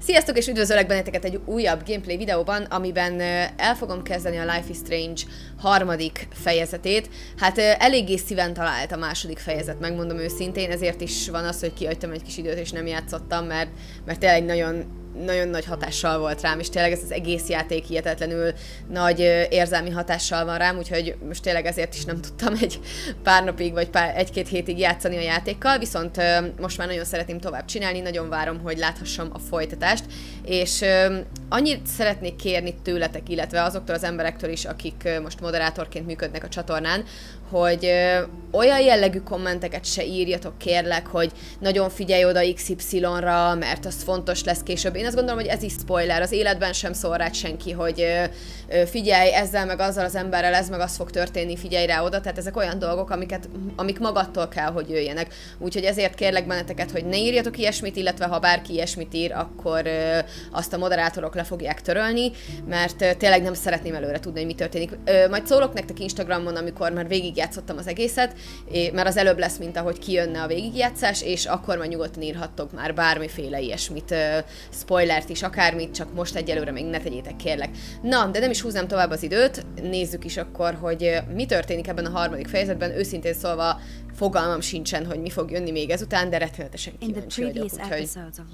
Sziasztok, és üdvözöllek benneteket egy újabb gameplay videóban, amiben el fogom kezdeni a Life is Strange harmadik fejezetét. Hát eléggé szíven talált a második fejezet, megmondom őszintén, ezért is van az, hogy kihagytam egy kis időt és nem játszottam, mert tényleg nagyon nagy hatással volt rám, és tényleg ez az egész játék hihetetlenül nagy érzelmi hatással van rám, úgyhogy most tényleg ezért is nem tudtam egy pár napig, vagy egy-két hétig játszani a játékkal, viszont most már nagyon szeretném tovább csinálni, nagyon várom, hogy láthassam a folytatást, és annyit szeretnék kérni tőletek, illetve azoktól az emberektől is, akik most moderátorként működnek a csatornán, hogy olyan jellegű kommenteket se írjatok, kérlek, hogy nagyon figyelj oda XY-ra, mert az fontos lesz később. Én azt gondolom, hogy ez is spoiler, az életben sem szól rád senki, hogy figyelj, ezzel meg azzal az emberrel, ez meg az fog történni, figyelj rá oda, tehát ezek olyan dolgok, amik magattól kell, hogy jöjjenek. Úgyhogy ezért kérlek benneteket, hogy ne írjatok ilyesmit, illetve ha bárki ilyesmit ír, akkor azt a moderátorok le fogják törölni, mert tényleg nem szeretném előre tudni, hogy mi történik. Majd szólok nektek Instagramon, amikor már végigjátszottam az egészet, mert az előbb lesz, mint ahogy kijönne a végigjátszás, és akkor már nyugodtan írhattok már bármiféle ilyesmit, spoilert is, akármit, csak most egyelőre még ne tegyétek, kérlek. Na, de nem is húznám tovább az időt, nézzük is akkor, hogy mi történik ebben a harmadik fejezetben. Őszintén szólva fogalmam sincsen, hogy mi fog jönni még ezután, de rettenetesen kíváncsi vagyok, úgyhogy...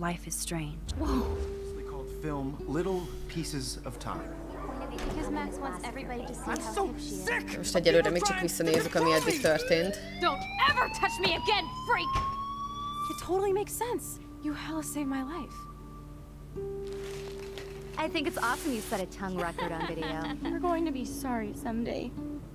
Most egyelőre még csak visszanézzük, ami eddig történt. Don't ever touch me again, freak! It totally makes sense. You hella saved my life. I think it's awesome you set a tongue record on video. You're going to be sorry someday.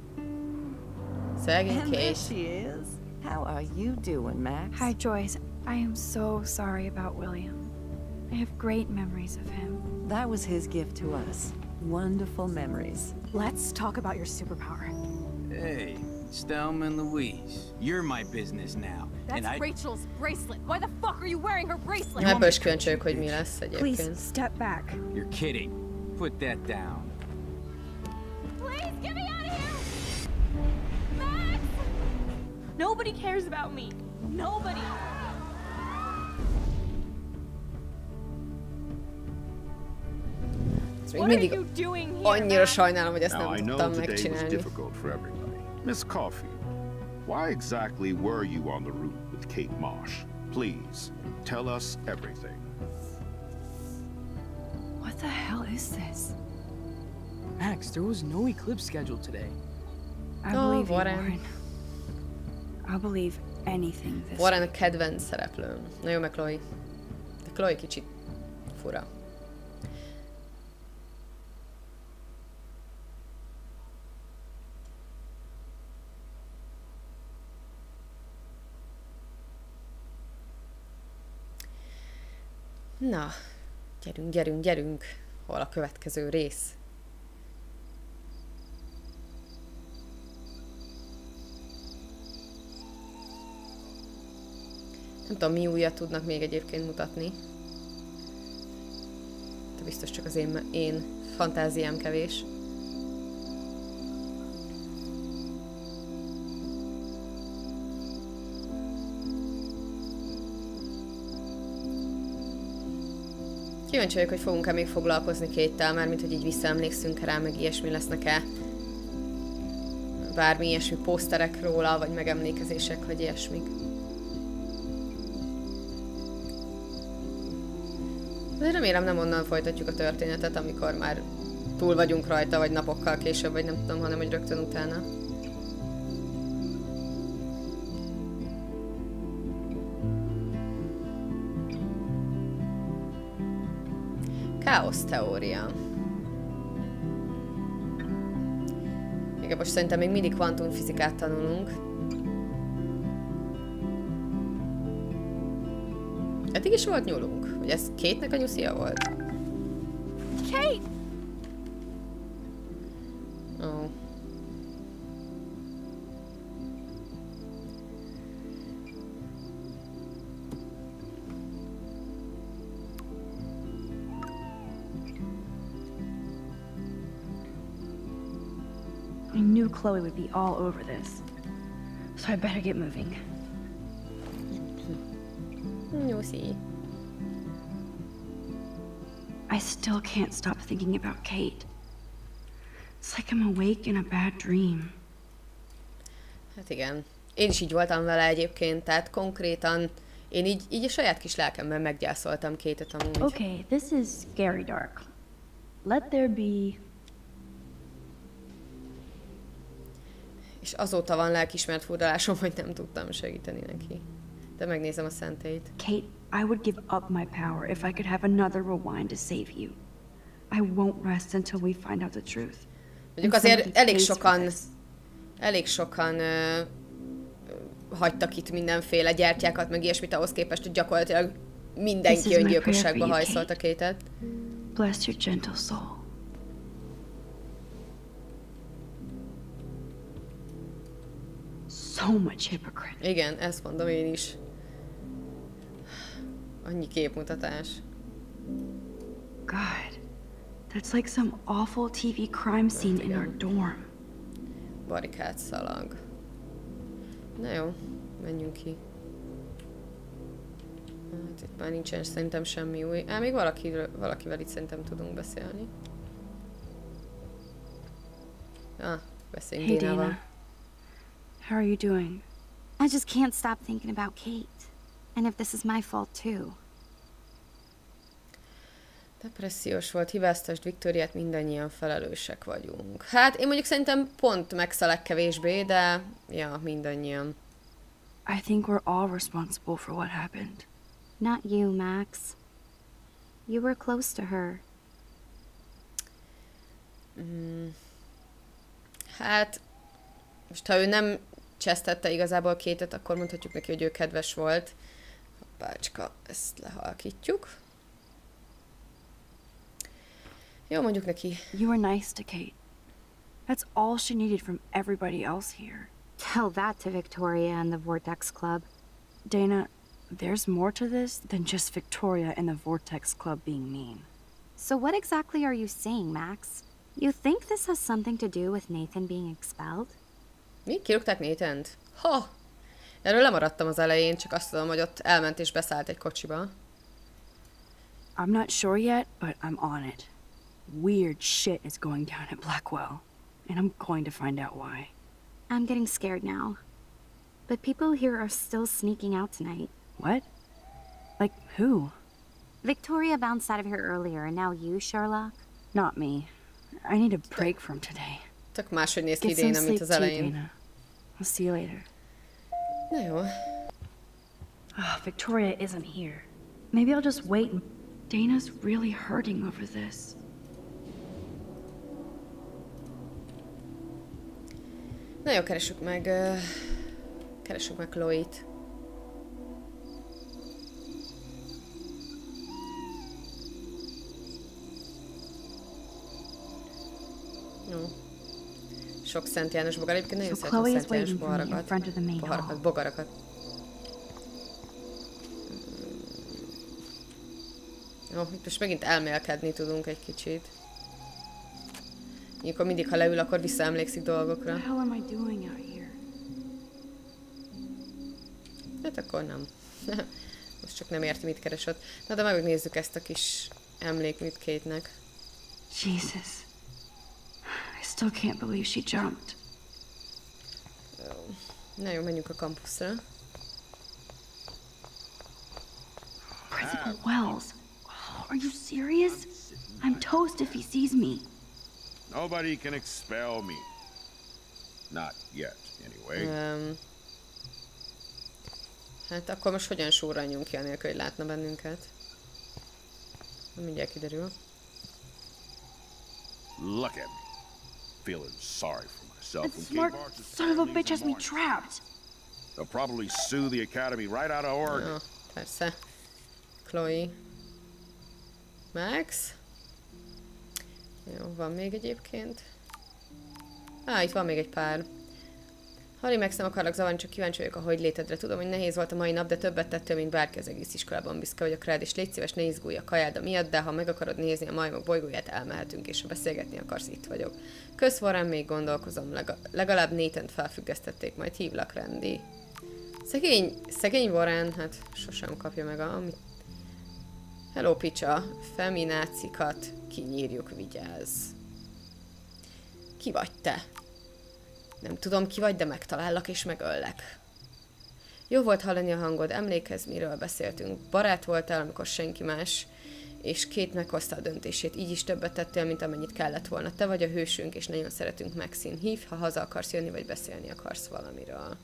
Szegény There Kate. she is. How are you doing, Max? Hi, Joyce. I am so sorry about William. I have great memories of him. That was his gift to us. Wonderful memories. Let's talk about your superpower. Hey, Stelma and Louise, you're my business now. That's Rachel's bracelet. Why the fuck are you wearing her bracelet? Ebből is kíváncsi vagyok, hogy mi lesz Please, egyébként. step back. You're kidding. Put that down. Please get me out of here! Max! Nobody cares about me. Nobody. Még mindig annyira sajnálom, hogy ezt nem tudtam megcsinálni. Miss Coffee, why exactly were you on the route with Kate Marsh? Please, tell us everything. What the hell is this? Max, there was no eclipse scheduled today. I believe you, Warren. I'll believe anything this Warren a kedvenc szereplőm. Na jó, meg Chloe. De Chloe kicsit fura. Na, gyerünk. Hol a következő rész? Nem tudom, mi újat tudnak még egyébként mutatni. De biztos csak az én fantáziám kevés. Kíváncsi vagyok, hogy fogunk-e még foglalkozni Kate-tel, mármint hogy így visszaemlékszünk rá, meg ilyesmi lesznek-e bármi ilyesmi poszterek róla, vagy megemlékezések, vagy ilyesmik. De remélem nem onnan folytatjuk a történetet, amikor már túl vagyunk rajta, vagy napokkal később, vagy nem tudom, hanem hogy rögtön utána. Káosz teória. Igen, most szerintem még mindig kvantumfizikát tanulunk. Eddig is volt nyúlunk? Hogy ez Kate-nek a nyuszia volt? Kate! Oh. I knew Chloe would be all over this, so I better get moving. Nyuszi. I still can't stop thinking about Kate. It's like I'm awake in a bad dream. Hát igen. Én is így voltam vele egyébként, tehát konkrétan én így a saját kis lelkemben meggyászoltam Kate-et amúgy. Okay, this is scary dark. Let there be... És azóta van lelkiismert furdalásom, hogy nem tudtam segíteni neki. De megnézem a szentélyt. Kate, I would give up my power if I could have another rewind to save you. I won't rest until we find out the truth. Mondjuk azért elég sokan hagytak itt mindenféle gyertyákat, meg ilyesmit ahhoz képest, hogy gyakorlatilag mindenki öngyilkosságba hajszolta Kate-et. Bless your gentle soul. So much hypocrite. Igen, ezt mondom én is. Annyi képmutatás. God, that's like some awful TV crime scene in our dorm. Barikád szalag. Na jó, menjünk ki. Hát itt már nincsen szerintem semmi új. Még valakivel itt szerintem tudunk beszélni. Beszéljünk Dénával. Dana. How are you doing? I just can't stop thinking about Kate. And if this is my fault too. Depressziós volt, hibáztasd Viktóriát, mindannyian felelősek vagyunk. Hát én mondjuk szerintem pont Max a legkevésbé, de ja, mindannyian. I think we're all responsible for what happened. Not you, Max. You were close to her. Hát, most ha ő nem csesztette igazából Kate-et, akkor mondhatjuk neki, hogy ő kedves volt. Bácska, ezt lehalkítjuk. Jó, mondjuk neki. You were nice to Kate. That's all she needed from everybody else here. Tell that to Victoria and the Vortex Club. Dana, there's more to this than just Victoria and the Vortex Club being mean. So what exactly are you saying, Max? You think this has something to do with Nathan being expelled? Mi? Kirúgták Nathant? Ha! Erről lemaradtam az elején, csak azt tudom, hogy ott elment és beszállt egy kocsiba. I'm not sure yet, but I'm on it. Weird shit is going down at Blackwell, and I'm going to find out why. I'm getting scared now. But people here are still sneaking out tonight. What? Like who? Victoria bounced out of here earlier, and now you, Sherlock? Not me. I need a break from today. Tök máshogy néz ki Get some Dana, mint sleep az too, elején. Dana. I'll see you later. Na jó. Victoria isn't here. Maybe I'll just wait and... Dana's really hurting over this. Na jó, keressük meg Chloe-t. Jó. Sok Szent János bogar. Egyébként nagyon szeretem a Szent János bogarakat. Jó, itt most megint elmélkedni tudunk egy kicsit. Amikor mindig, ha leül, akkor visszaemlékszik dolgokra. What the hell am I doing out here? Hát akkor nem. Most csak nem érti, mit keres ott. Na de megnézzük ezt a kis emlékműt Kate-nek. Jesus. I still can't believe she jumped. Na jó, menjünk a kampuszra. Principal Wells. Are you serious? I'm toast if he sees me. Nobody can expel me. Not yet, anyway. Hát akkor most hogyan sorranjunk ki anélkül, hogy látna bennünket? Mindjárt kiderül. Look at me. Feeling sorry for myself. That smart son of a bitch has me trapped. They'll probably sue the Academy right out of Oregon. Jó, persze. Chloe. Max? Jó, van még egyébként. Itt van még egy pár. Harry, Max, nem akarlak zavarni, csak kíváncsi vagyok a hogy létedre. Tudom, hogy nehéz volt a mai nap, de többet tettél, mint bárki az egész iskolában. Büszke vagyok rád, és légy szíves, ne izgulj a kajáda miatt, de ha meg akarod nézni a majmok bolygóját, elmehetünk, és ha beszélgetni akarsz, itt vagyok. Kösz, Warren, még gondolkozom. Legalább Nathan-t felfüggesztették, majd hívlak, Randy. Szegény Warren, hát sosem kapja meg amit... Hello, picsa. Feminácikat kinyírjuk, vigyázz. Ki vagy te? Nem tudom, ki vagy, de megtalállak és megöllek. Jó volt hallani a hangod, emlékezz, miről beszéltünk. Barát voltál, amikor senki más, és Kate meghozta a döntését. Így is többet tettél, mint amennyit kellett volna. Te vagy a hősünk, és nagyon szeretünk Maxine. Hívj, ha haza akarsz jönni, vagy beszélni akarsz valamiről.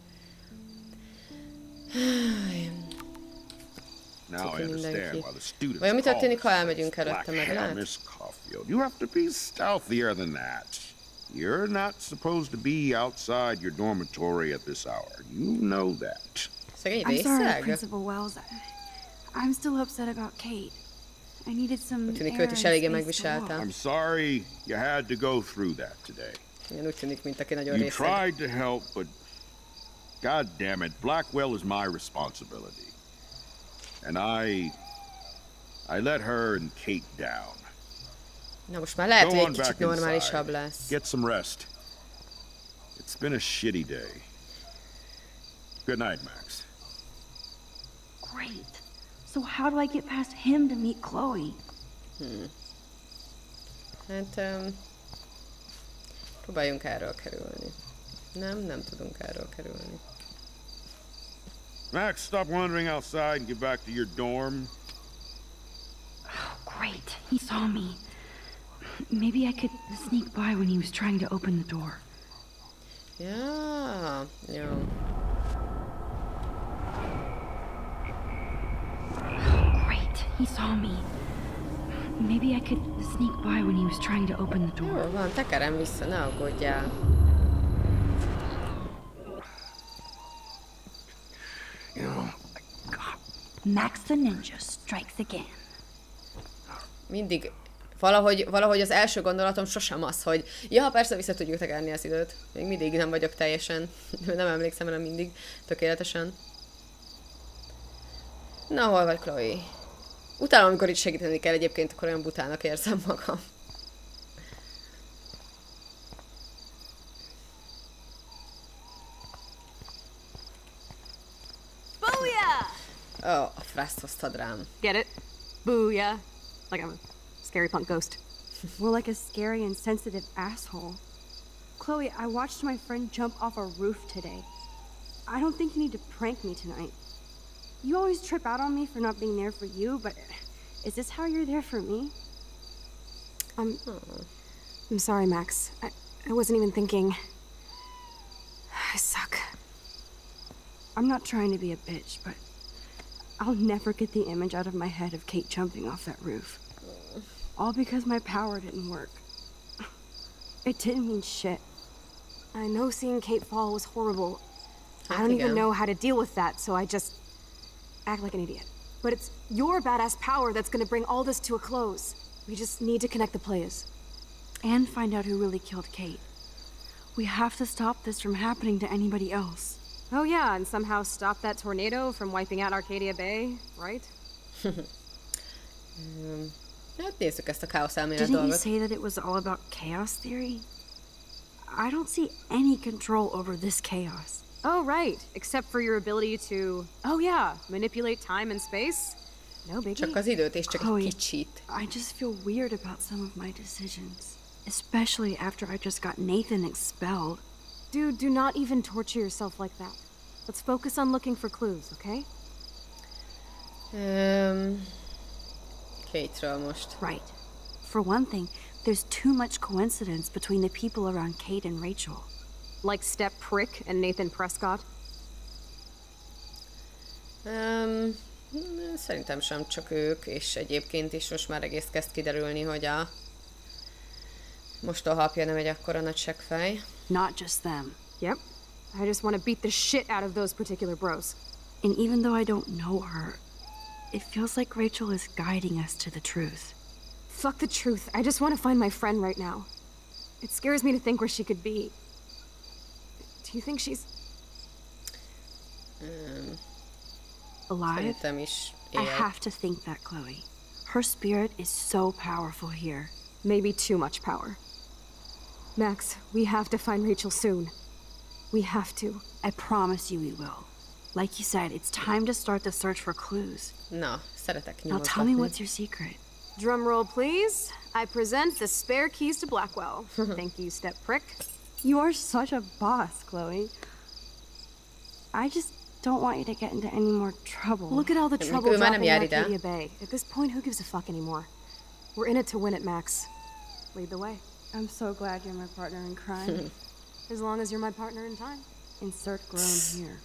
Now I understand why the students Vajon mi történik, ha call elmegyünk themselves előtte, Black meg Hair, lát? Miss Caulfield. You have to be stealthier than that. You're not supposed to be outside your dormitory at this hour. You know that. Szegény I'm sorry, részeg? Principal Wells. I'm still upset about Kate. I needed some Úgy tűnik, air őt and is eléggé space to megviselte. walk. I'm sorry you had to go through that today. Igen, úgy tűnik, mint aki nagyon You részeg. tried to help, but God damn it, Blackwell is my responsibility. And I let her and Kate down. Na most már lehet, Go hogy egy on kicsit back normálisabb inside. lesz. Get some rest. It's been a shitty day. Good night, Max. Great. So how do I get past him to meet Chloe? Hát, próbáljunk erről kerülni. Nem tudunk erről kerülni. Max, stop wandering outside and get back to your dorm. Great. He saw me. Maybe I could sneak by when he was trying to open the door. Ja, jó. Great. He saw me. Maybe I could sneak by when he was trying to open the door. Jó van, tekerem vissza, ne aggódjál. You know, Max the Ninja strikes again. Mindig, valahogy az első gondolatom sosem az, hogy ja, persze vissza tudjuk tekerni az időt. Még mindig nem vagyok teljesen, nem emlékszem rá mindig tökéletesen. Na, hol vagy, Chloe? Utálom, amikor itt segíteni kell egyébként, akkor olyan butának érzem magam. Booyah! Ó, a frászt hoztad rám. Get it? Booyah. Like I'm a scary punk ghost. More like a scary and sensitive asshole. Chloe, I watched my friend jump off a roof today. I don't think you need to prank me tonight. You always trip out on me for not being there for you, but is this how you're there for me? I'm sorry, Max. I wasn't even thinking. I suck. I'm not trying to be a bitch, but I'll never get the image out of my head of Kate jumping off that roof. All because my power didn't work. It didn't mean shit. I know seeing Kate fall was horrible. I don't even know how to deal with that, so I just act like an idiot. But it's your badass power that's gonna bring all this to a close. We just need to connect the players. And find out who really killed Kate. We have to stop this from happening to anybody else. Oh yeah, and somehow stop that tornado from wiping out Arcadia Bay, right? Hát nézzük ezt a káosz elmélet Didn't you dolgot. say that it was all about chaos theory? I don't see any control over this chaos. Oh right, except for your ability to, oh yeah, manipulate time and space. No biggie. Csak az időt és csak Chloe, egy kicsit. I just feel weird about some of my decisions. Especially after I just got Nathan expelled. Dude, do not even torture yourself like that. Let's focus on looking for clues, okay? Kate-ről most. Right. For one thing, there's too much coincidence between the people around Kate and Rachel. Like Step Prick and Nathan Prescott? Szerintem sem csak ők, és egyébként is most már egész kezd kiderülni, hogy a mostohapja nem egy akkora nagy seggfej. Not just them. Yep. I just want to beat the shit out of those particular bros. And even though I don't know her, it feels like Rachel is guiding us to the truth. Fuck the truth. I just want to find my friend right now. It scares me to think where she could be. Do you think she's... Alive? Szerintem is I él. have to think that, Chloe. Her spirit is so powerful here. Maybe too much power. Max, we have to find Rachel soon. We have to. I promise you we will. Like you said, it's time to start the search for clues. Na, szeretek Now tell me what's your secret. Drum roll, please. I present the spare keys to Blackwell. Thank you, step prick. You are such a boss, Chloe. I just don't want you to get into any more trouble. Look at all the trouble dropping in Arcadia Bay. At this point, who gives a fuck anymore? We're in it to win it, Max. Lead the way. I'm so glad you're my partner in crime. As long as you're my partner in time. Insert groan here.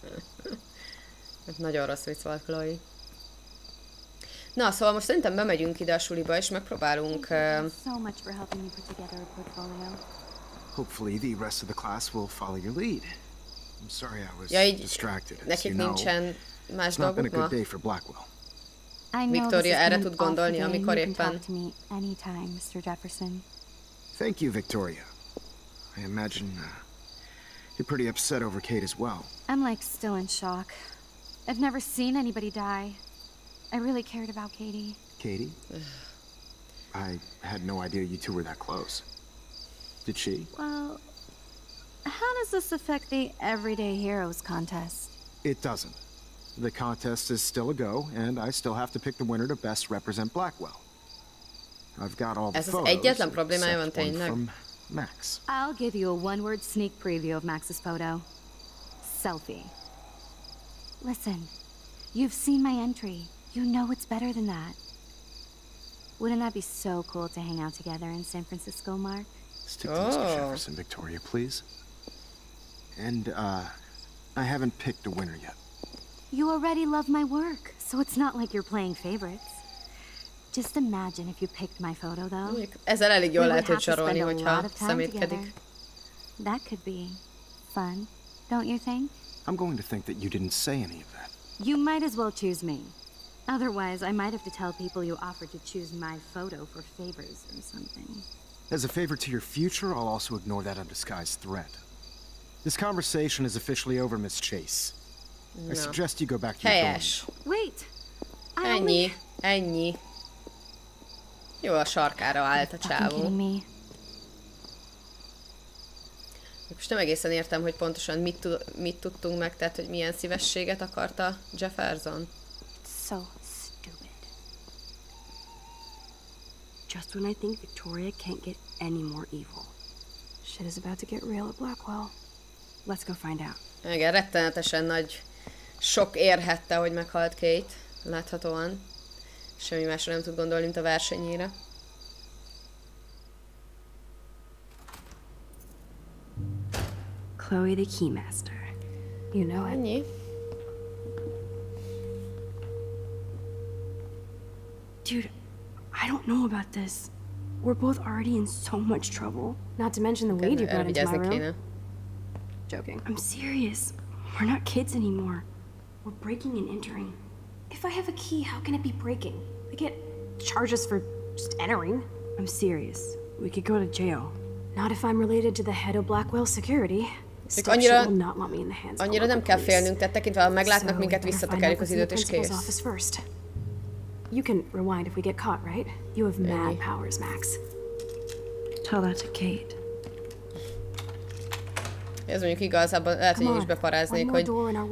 Nagyon rossz vicc volt, Chloe. Na, szóval most szerintem bemegyünk ide a suliba, és megpróbálunk... So much for helping me put together a portfolio. Hopefully the rest of the class will follow your lead. I'm sorry I was distracted. Nekik nincsen más dolguk ma? Victoria erre tud gondolni, amikor éppen... Anytime, Mr. Jefferson. Thank you, Victoria. I imagine you're pretty upset over Kate as well. I'm like still in shock. I've never seen anybody die. I really cared about Katie. Katie? I had no idea you two were that close. Did she? Well, how does this affect the Everyday Heroes contest? It doesn't. The contest is still a go, and I still have to pick the winner to best represent Blackwell. I've got all the photos, except one from Max. I'll give you a one-word sneak preview of Max's photo. Selfie. Listen, you've seen my entry. You know it's better than that. Wouldn't that be so cool to hang out together in San Francisco, Mark? Stick to Mr. Jefferson, Victoria, please. And, I haven't picked a winner yet. You already love my work, so it's not like you're playing favorites. Just imagine if you picked my photo, though. Ezzel elég jól lehet sarolni, hogyha szemétkedik. That could be fun, don't you think? I'm going to think that you didn't say any of that. You might as well choose me. Otherwise, I might have to tell people you offered to choose my photo for favors or something. As a favor to your future, I'll also ignore that undisguised threat. This conversation is officially over, Miss Chase. No. I suggest you go back to your dorm. Wait. Ennyi. Jó, a sarkára állt a csávó. Most nem egészen értem, hogy pontosan mit tudtunk meg, tehát hogy milyen szívességet akarta Jefferson. So stupid. Just when I think Victoria can't get any more evil. Shit is about to get real at Blackwell. Let's go find out. Igen, rettenetesen nagy sok érhette, hogy meghalt Kate, láthatóan. Semmi másra nem tud gondolni, mint a versenyére. Chloe the Keymaster. You know it. Ennyi. Dude, I don't know about this. We're both already in so much trouble. Not to mention the weed you brought into my room. Joking. I'm serious. We're not kids anymore. We're breaking and entering. If I have a key, how can it be breaking? I get charges for just entering. I'm serious. We could go to jail. Not if I'm related to the head of Blackwell Security. Annyira nem kell félnünk, tehát tekintve, ha meglátnak minket, visszatekerjük az időt és kész. You can rewind if we get caught, right? You have mad powers, Max. Tell that to Kate. Ez mondjuk igazából lehet, hogy én is beparáznék, hogy...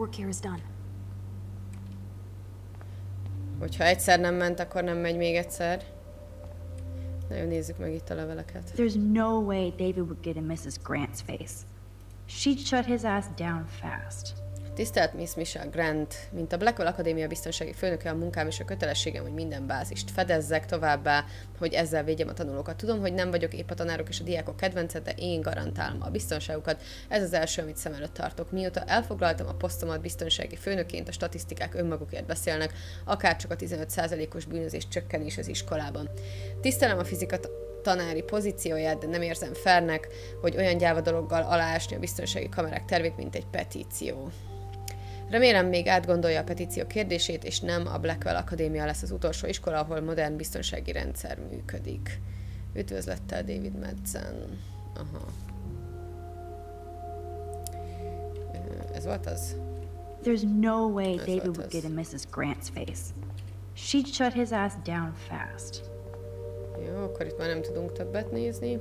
Hogyha egyszer nem ment, akkor nem megy még egyszer. Na jó, nézzük meg itt a leveleket. There's no way David would get in Mrs. Grant's face. She'd shut his ass down fast. Tisztelt Miss Michelle Grant, mint a Blackwell Akadémia biztonsági főnöke, a munkám és a kötelességem, hogy minden bázist fedezzek, továbbá, hogy ezzel védjem a tanulókat. Tudom, hogy nem vagyok épp a tanárok és a diákok kedvence, de én garantálom a biztonságukat. Ez az első, amit szem előtt tartok. Mióta elfoglaltam a posztomat biztonsági főnökként, a statisztikák önmagukért beszélnek, akárcsak a 15%-os bűnözés csökkenés az iskolában. Tisztelem a fizika tanári pozícióját, de nem érzem fairnek, hogy olyan gyáva dologgal aláásni a biztonsági kamerák tervét, mint egy petíció. Remélem még átgondolja a petíció kérdését, és nem a Blackwell Akadémia lesz az utolsó iskola, ahol modern biztonsági rendszer működik. Üdvözlettel, David Madsen. Aha. Ez volt az? There's no way David would get in Mrs. Grant's face. She'd shut his ass down fast. Jó, akkor itt már nem tudunk többet nézni.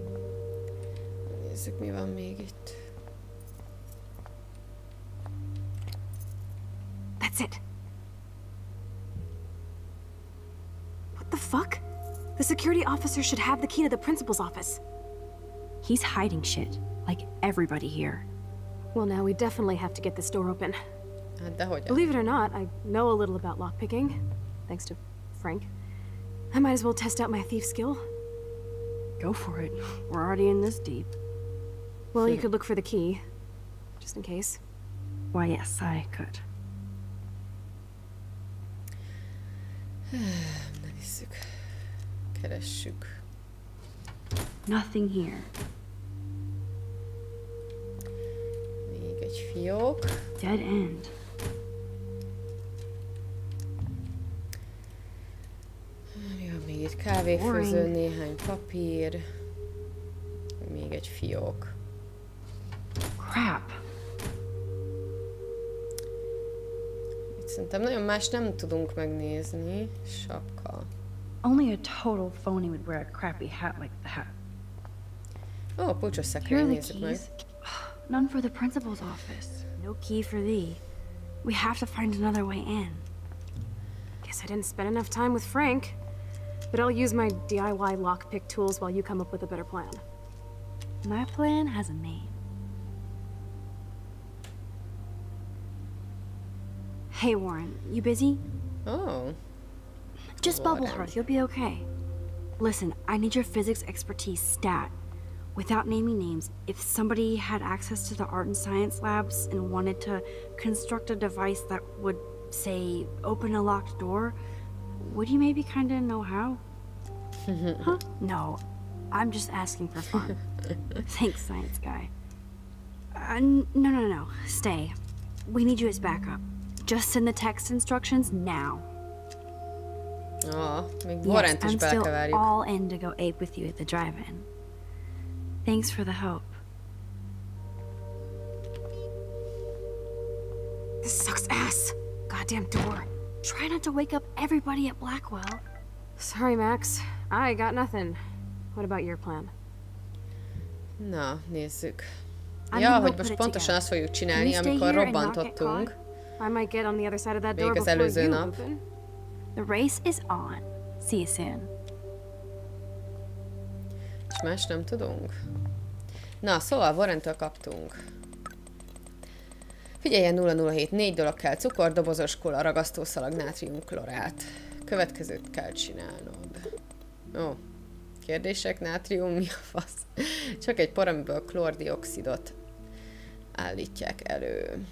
Nézzük, mi van még itt. security officer should have the key to the principal's office. He's hiding shit, like everybody here. Well, now we definitely have to get this door open. Dehogy. Believe it or not, I know a little about lockpicking, thanks to Frank. I might as well test out my thief skill. Go for it. We're already in this deep. Well, you could look for the key, just in case. Why, yes, I could. Keressük. Nothing here. Még egy fiók. Dead end. Ja, még egy kávéfőző, néhány papír. Még egy fiók. Crap. Itt szerintem nagyon más nem tudunk megnézni. Sapka. Only a total phony would wear a crappy hat like that. Ó, pulcsos szekrény, nézzük meg. None for the principal's office. No key for thee. We have to find another way in. Guess I didn't spend enough time with Frank. But I'll use my DIY lockpick tools while you come up with a better plan. My plan has a name. Hey, Warren, you busy? Oh. Just bubble hearth, you'll be okay. Listen, I need your physics expertise stat. Without naming names, if somebody had access to the art and science labs and wanted to construct a device that would, say, open a locked door, would you maybe kinda know how? Huh? No, I'm just asking for fun. Thanks, science guy. No. Stay. We need you as backup. Just send the text instructions now. Még Warrent is I'm still all in to go ape with you at the drive-in. Thanks for the help. This sucks ass. Goddamn door. Try not to wake up everybody at Blackwell. Sorry, Max. I got nothing. What about your plan? Na, nézzük. Ja, hogy most pontosan azt fogjuk csinálni, amikor robbantottunk. Még az előző nap. The race is on. See you soon. És más nem tudunk. Na, szóval Warrentől kaptunk. Figyeljen 007, 4 dolog kell: cukor, dobozos kóla, ragasztószalag, nátriumklorát. Következőt kell csinálnod. Ó, kérdések, nátrium, mi a fasz? Csak egy por, amiből klórdioxidot állítják elő.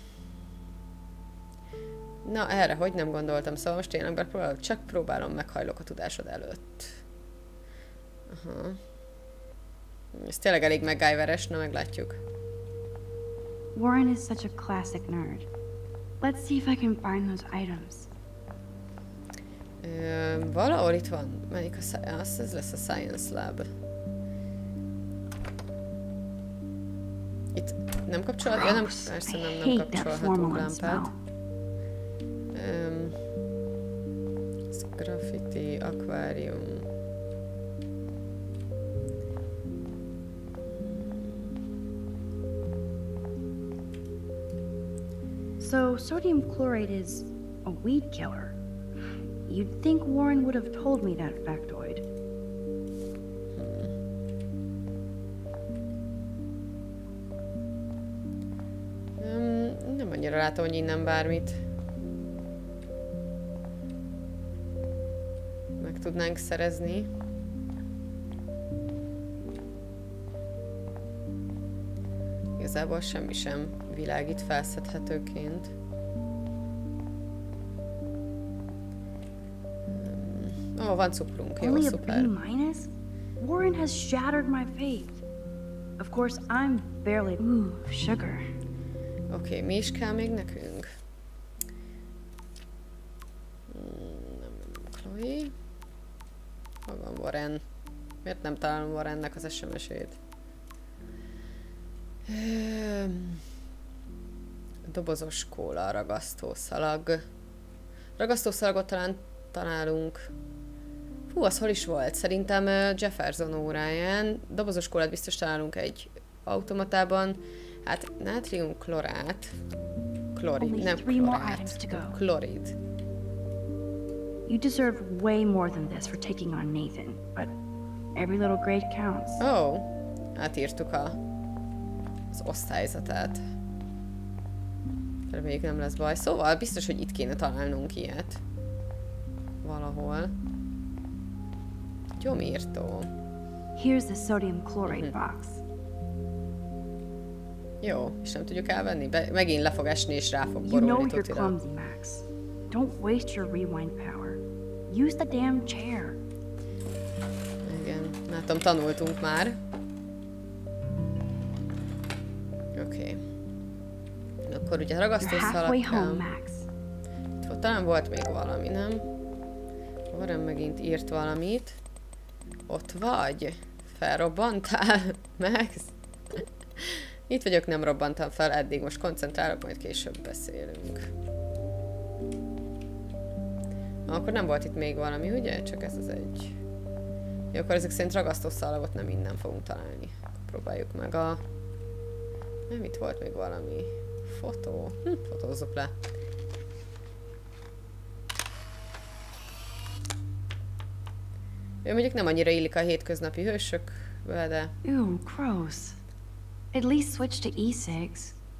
Na, erre hogy nem gondoltam, szóval most tényleg csak próbálom, meghajlok a tudásod előtt. Aha. Ez tényleg elég MacGyveres, na meglátjuk. Warren is such a classic nerd. Let's see if I can find those items. Valahol itt van. Melyik ez lesz a Science Lab. Itt nem kapcsolhat? Ja, nem, persze nem kapcsolhatunk lámpát. Ez graffiti, akvárium. So, sodium chlorate is a weed killer. You'd think Warren would have told me that factoid. Nem annyira látom, hogy innen bármit meg tudnánk szerezni. Igazából semmi sem világít felszedhetőként. Ó, van cukrunk, jó, szuper. Warren has shattered my faith. Of course, I'm barely... Ooh, sugar. Oké, mi is kell még nekünk? Nem, Chloe. Hol van Warren? Miért nem találom Warrennek az SMS-ét? Dobozos kóla, ragasztószalag. Ragasztószalagot talán találunk. Hú, az hol is volt? Szerintem Jefferson óráján. Dobozos kólát biztos találunk egy automatában. Hát nátriumklorát. Klorid, nem klorát. Klorid. You deserve way more than this for taking on Nathan, but Every little grade counts. Oh, átírtuk az osztályzatát. Reméljük nem lesz baj. Szóval biztos, hogy itt kéne találnunk ilyet. Valahol. Gyomírtó. Here's the sodium chloride box. Jó, és nem tudjuk elvenni? Megint le fog esni, és rá fog You know borulni you're clumsy, Max. Don't waste your rewind power. Use the damn chair. Igen, látom, tanultunk már. Oké. Akkor ugye ragasztószalag kell. Talán volt még valami, nem? Warren megint írt valamit. Ott vagy? Felrobbantál? Max? Itt vagyok, nem robbantam fel eddig. Most koncentrálok, majd később beszélünk. Akkor nem volt itt még valami, ugye? Csak ez az egy. Jó, akkor ezek szerint ragasztószalagot nem innen fogunk találni. Próbáljuk meg a... Nem, itt volt még valami. Fotó. Fotózzuk le. Ő mondjuk nem annyira illik a hétköznapi hősökbe, de... Ew, gross. At least switch to E6.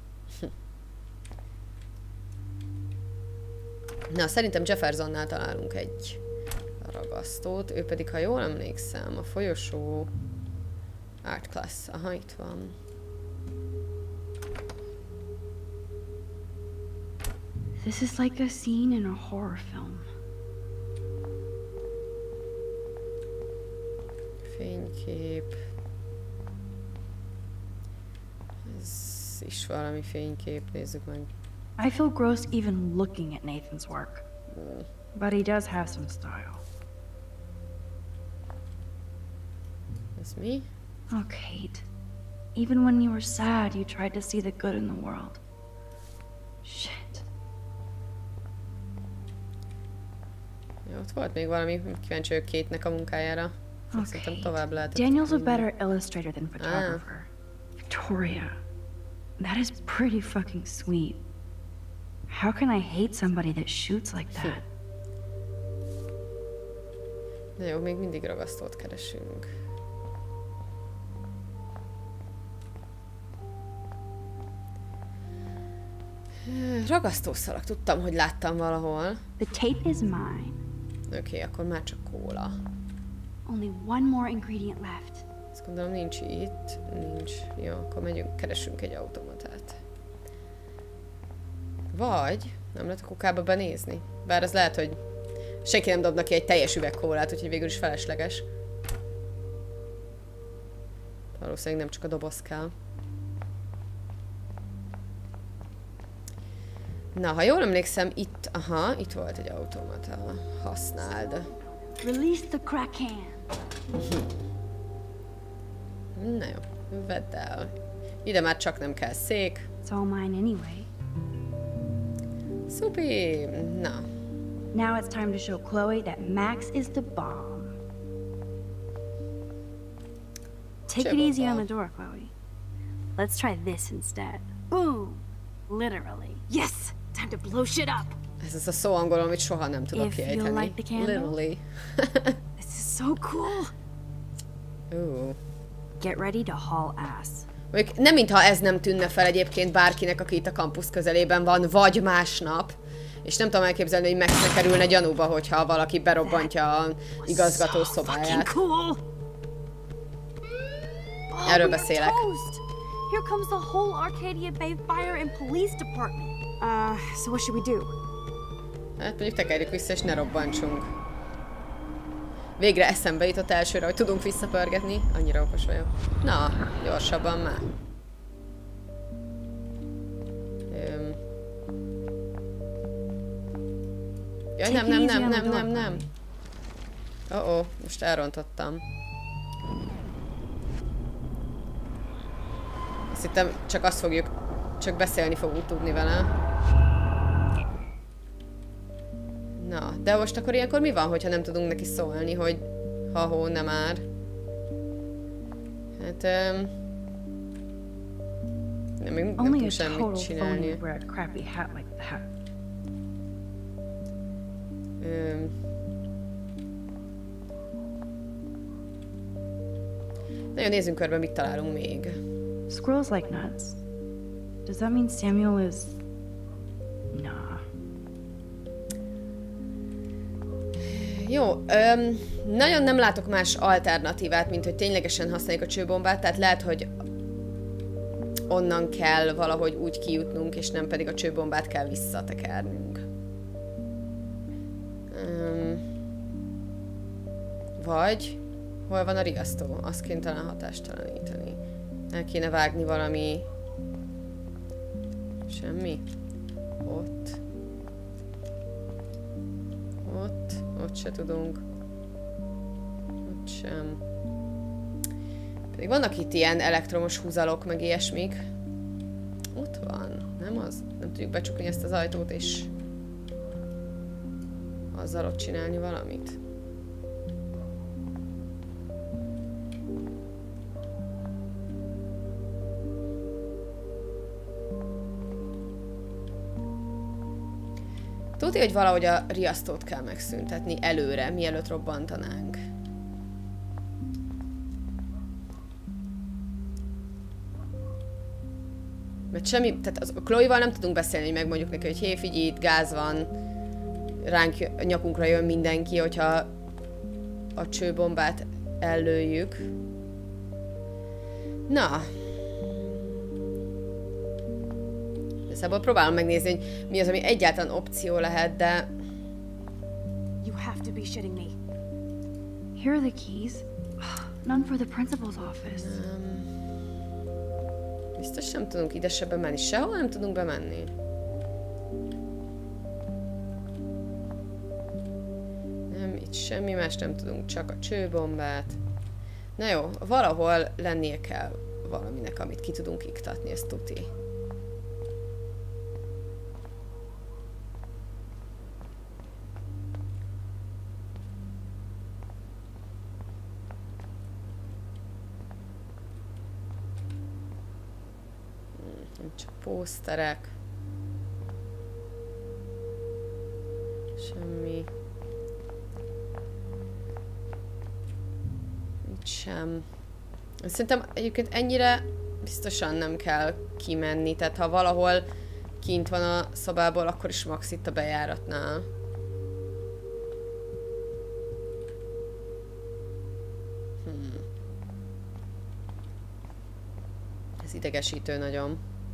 Na, szerintem Jeffersonnál találunk egy ragasztót, ő pedig, ha jól emlékszem, a folyosó Art Class. Aha, itt van. This is like a scene in a horror film. Fénykép. Ez is valami fénykép, nézzük meg. I feel gross even looking at Nathan's work. But he does have some style. Ez mi? Oh, Kate. Even when you were sad, you tried to see the good in the world. Shit. Jó, ott volt még valami, kíváncsi vagyok Kate-nek a munkájára. Szerintem tovább lehetett. Daniel's a better illustrator than photographer. Victoria. That is pretty fucking sweet. How can I hate somebody that shoots like that? Na jó, még mindig ragasztót keresünk. Ragasztószalag, tudtam, hogy láttam valahol. The tape is mine. Oké, akkor már csak kóla. Only one more ingredient left. Azt gondolom nincs itt, nincs. Jó, akkor megyünk, keresünk egy automatát. Vagy nem lehet a kukába benézni. Bár az lehet, hogy senki nem dobna ki egy teljes üveg kólát, úgyhogy végül is felesleges. Valószínűleg nem csak a doboz kell. Na, ha jól emlékszem, itt, aha, itt volt egy automata. Használd. Release the Kraken. Na jó, vedd el. Ide már csak nem kell szék. It's all mine anyway. Szupi! Na. Now it's time to show Chloe that Max is the bomb. Take it easy on the door, Chloe. Let's try this instead. Boom! Literally. Yes! Time to blow shit up! Ez az a szó angol, amit soha nem tudok kiejteni. Like the candle? Literally. This is so cool! Get ready to haul ass. Mondjuk nem mintha ez nem tűnne fel egyébként bárkinek, aki itt a kampusz közelében van, vagy másnap. És nem tudom elképzelni, hogy Maxnek kerülne gyanúba, hogyha valaki berobbantja a igazgató szobáját. Erről beszélek. Here comes the whole Arcadia Bay Fire and Police Department. So what should we do? Hát mondjuk tekerjük vissza, és ne robbantsunk. Végre eszembe jutott elsőre, hogy tudunk visszapörgetni. Annyira okos vagyok. Na, gyorsabban már. Jaj, nem. Oh, most elrontottam. Azt hittem, csak azt fogjuk, csak beszélni fogunk tudni vele. Na, de most akkor ilyenkor mi van, hogyha nem tudunk neki szólni, hogy ha-hó, nem már. Hát, nem tudunk semmit csinálni. Nagyon nézzünk körbe, mit találunk még. Squirrels like nuts. Does that mean Samuel is... Nah. Jó, nagyon nem látok más alternatívát, mint hogy ténylegesen használjuk a csőbombát, tehát lehet, hogy onnan kell valahogy úgy kijutnunk, és nem pedig a csőbombát kell visszatekernünk. Vagy hol van a riasztó? Azt kéne talán hatástalanítani. El kéne vágni valami... Semmi? Ott. Ott se tudunk. Ott sem. Pedig vannak itt ilyen elektromos húzalok, meg ilyesmik. Ott van. Nem az? Nem tudjuk becsukni ezt az ajtót, és azzal ott csinálni valamit. Tudja, hogy valahogy a riasztót kell megszüntetni előre, mielőtt robbantanánk. Mert semmi, tehát a Chloe-val nem tudunk beszélni, hogy megmondjuk neki, hogy hé, figyelj, itt gáz van, ránk, nyakunkra jön mindenki, hogyha a csőbombát ellőjük. Na. Szóval próbálom megnézni, hogy mi az, ami egyáltalán opció lehet, de... You have to be shitting me. Here are the keys. None for the principal's office. Biztos nem tudunk ide se bemenni. Sehol nem tudunk bemenni. Nem, itt semmi más nem tudunk, csak a csőbombát. Na jó, valahol lennie kell valaminek, amit ki tudunk iktatni, ez tuti. Csak pószterek. Semmi. Itt sem. Szerintem egyébként ennyire biztosan nem kell kimenni, tehát ha valahol kint van a szobából, akkor is max itt a bejáratnál. Ez idegesítő nagyon.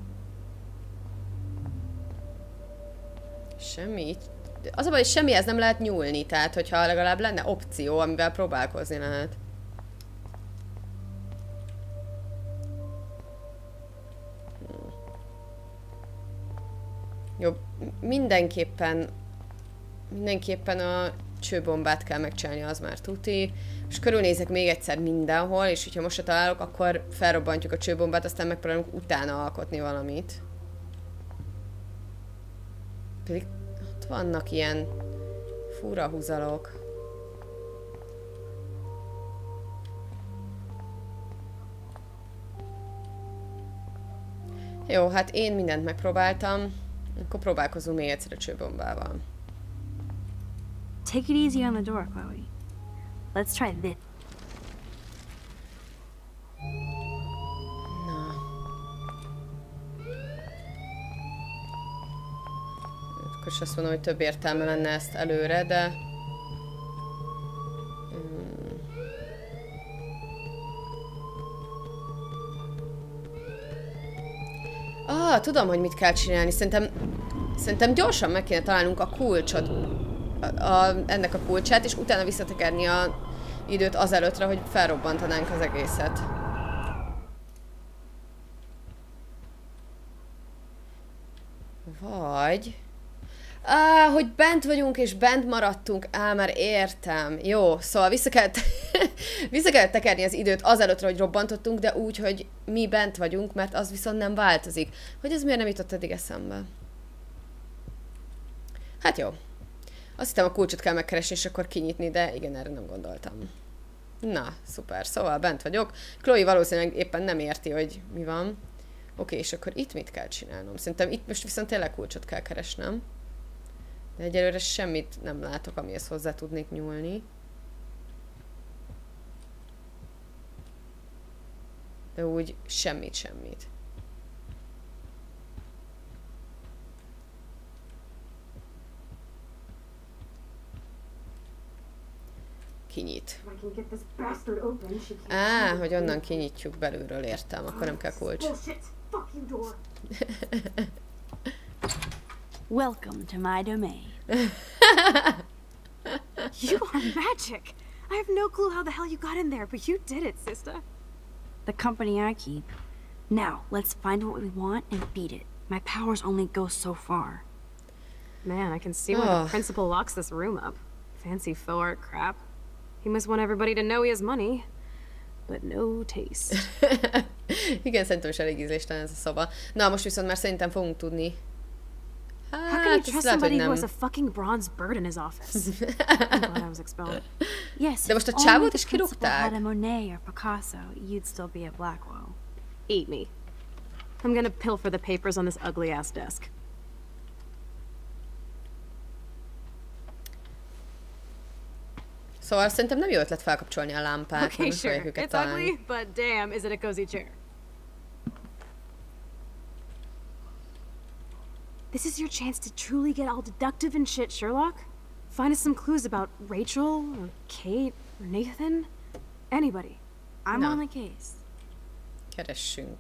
Semmi. Az a baj, hogy semmihez nem lehet nyúlni, tehát hogyha legalább lenne opció, amivel próbálkozni lehet. Jó, mindenképpen a csőbombát kell megcsinálni, az már tuti. És körülnézek még egyszer mindenhol, és hogyha most se találok, akkor felrobbantjuk a csőbombát, aztán megpróbálunk utána alkotni valamit. Pedig ott vannak ilyen fura húzalok. Jó, hát én mindent megpróbáltam. Akkor próbálkozunk még egyszer a csőbombával. Take it easy on the door, Chloe. Let's try this. Na. Akkor is azt mondom, hogy több értelme lenne ezt előre, de... Tudom, hogy mit kell csinálni. Szerintem gyorsan meg kéne találnunk a kulcsot. Ennek a kulcsát, és utána visszatekerni a időt azelőttre, hogy felrobbantanánk az egészet. Vagy... hogy bent vagyunk és bent maradtunk. Már értem. Jó, szóval vissza kell tekerni az időt azelőttre, hogy robbantottunk, de úgy, hogy mi bent vagyunk, mert az viszont nem változik. Hogy ez miért nem jutott eddig eszembe? Hát jó. Azt hittem, a kulcsot kell megkeresni, és akkor kinyitni, de igen, erre nem gondoltam. Na, szuper. Szóval bent vagyok. Chloe valószínűleg éppen nem érti, hogy mi van. Oké, és akkor itt mit kell csinálnom? Szerintem itt most viszont tényleg kulcsot kell keresnem. De egyelőre semmit nem látok, amihez hozzá tudnék nyúlni. De úgy semmit. Kinyit. Hogy onnan kinyitjuk belülről, értem. Akkor nem kell kulcs. Welcome to my domain. You are magic! I have no clue how the hell you got in there, but you did it, sister. The company I keep. Now, let's find what we want and beat it. My powers only go so far. Man, I can see why the principal locks this room up. Fancy faux art crap. He must want everybody to know he has money, but no taste. Igen, szerintem is elég ízléstelen ez a szoba. Na, most viszont már szerintem fogunk tudni. How can you trust somebody who has a fucking bronze bird in his office? I'm glad I was expelled. Yes, de most a csávót is kirúgták. Had a Monet or Picasso, you'd still be at Blackwell. Eat me. I'm gonna pilfer the papers on this ugly-ass desk. Szóval szerintem nem jó ötlet felkapcsolni a lámpát. Okay, sure. It's ugly, but damn, is it a cozy chair. This is your chance to truly get all deductive and shit, Sherlock. Find us some clues about Rachel, or Kate, or Nathan. Anybody. I'm on the case. Keressünk.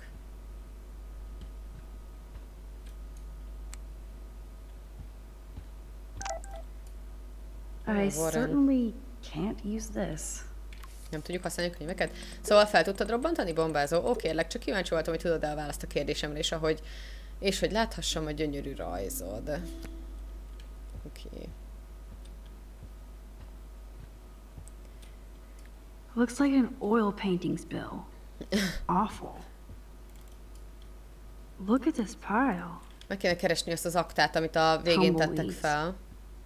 I certainly can't use this. Nem tudjuk használni a könyveket? Szóval fel tudtad robbantani, bombázó? Ó, kérlek, csak kíváncsi voltam, hogy tudod-e a választ a kérdésemre, és hogy láthassam a gyönyörű rajzod. Oké. Looks like an oil painting spill. Awful. Look at this pile. Meg kéne keresni azt az aktát, amit a végén tettek fel.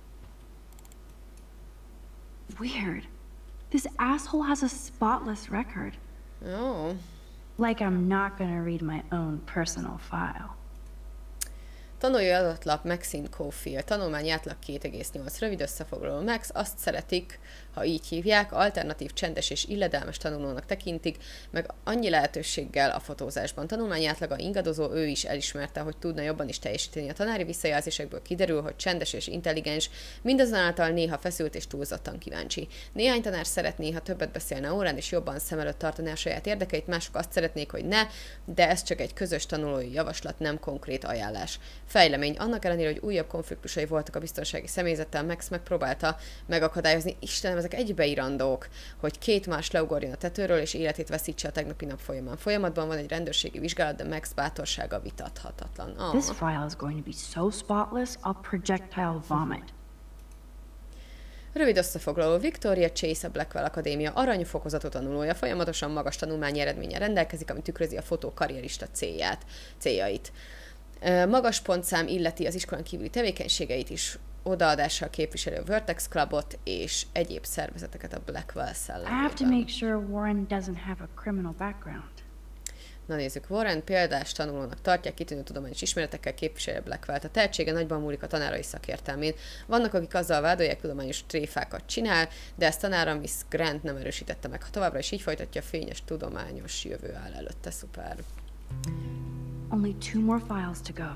Weird. This asshole has a spotless record. Oh. Like I'm not gonna read my own personal file. Tanulói adatlap Maxine Caulfield. Tanulmány átlag 2,8. Rövid összefoglaló. Max azt szeretik, ha így hívják, alternatív, csendes és illedelmes tanulónak tekintik, meg annyi lehetőséggel a fotózásban. Tanulmány átlaga ingadozó, ő is elismerte, hogy tudna jobban is teljesíteni. A tanári visszajelzésekből kiderül, hogy csendes és intelligens, mindazonáltal néha feszült és túlzottan kíváncsi. Néhány tanár szeretné, ha többet beszélne órán és jobban szem előtt tartaná a saját érdekeit, mások azt szeretnék, hogy ne, de ez csak egy közös tanulói javaslat, nem konkrét ajánlás. Fejlemény. Annak ellenére, hogy újabb konfliktusai voltak a biztonsági személyzettel, Max megpróbálta megakadályozni, Istenem, ezek egybeirandók, hogy Kate Marsh leugorjon a tetőről és életét veszítse a tegnapi nap folyamán. Folyamatban van egy rendőrségi vizsgálat, de Max bátorsága vitathatatlan. This file is going to be so spotless, I'll projectile vomit. Rövid összefoglaló. Victoria Chase a Blackwell Akadémia aranyfokozatú tanulója, folyamatosan magas tanulmányi eredménnyel rendelkezik, ami tükrözi a fotókarrierista céljait. Magas pontszám illeti az iskolán kívüli tevékenységeit is, odaadással képviseli a Vertex Clubot és egyéb szervezeteket a Blackwell szellemében. I have to make sure Warren doesn't have a criminal background. Na nézzük, Warren példás tanulónak tartják, kitűnő tudományos ismeretekkel képviseli a Blackwell-t. A tehetsége nagyban múlik a tanárai szakértelmén. Vannak, akik azzal vádolják, tudományos tréfákat csinál, de ezt tanára Miss Grant nem erősítette meg. Ha továbbra is így folytatja, fényes tudományos jövő áll előtte. Szuper. Only 2 more files to go.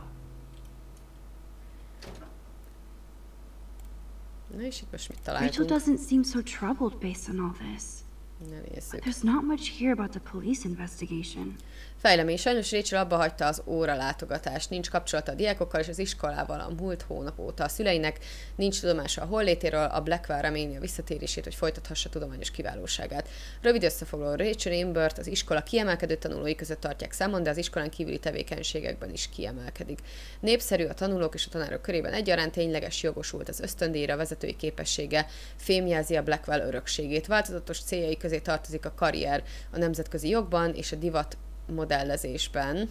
Na és itt most mit találtunk? Rachel doesn't seem so troubled based on all this. There's not much here about the police investigation. Fejlemény. Sajnos Rachel abba hagyta az óra látogatást. Nincs kapcsolata a diákokkal és az iskolával a múlt hónap óta. A szüleinek nincs tudomása a hollétéről, a Blackwell reméli a visszatérését, hogy folytathassa tudományos kiválóságát. Rövid összefoglaló. Rachel Ambert az iskola kiemelkedő tanulói között tartják számon, de az iskolán kívüli tevékenységekben is kiemelkedik. Népszerű a tanulók és a tanárok körében egyaránt, tényleges jogosult az ösztöndíjra, vezetői képessége fémjelzi a Blackwell örökségét. Változatos céljai közé tartozik a karrier a nemzetközi jogban és a divat modellezésben.